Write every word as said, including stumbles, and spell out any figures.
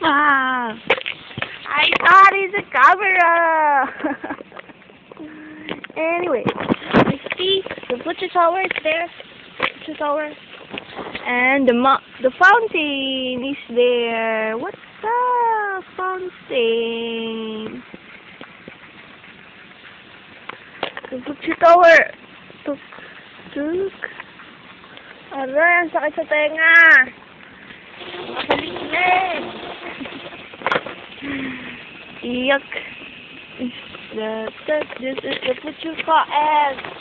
Ah! I thought it's a camera! Anyway, you see, the butcher tower is there. Butcher tower. And the mo the fountain is there. What's the fountain? The butcher tower. Tuk, tuk. Aray, ang sakit sa tenga. Makaliklet. Yuck. The, the, this is the butcher cotton.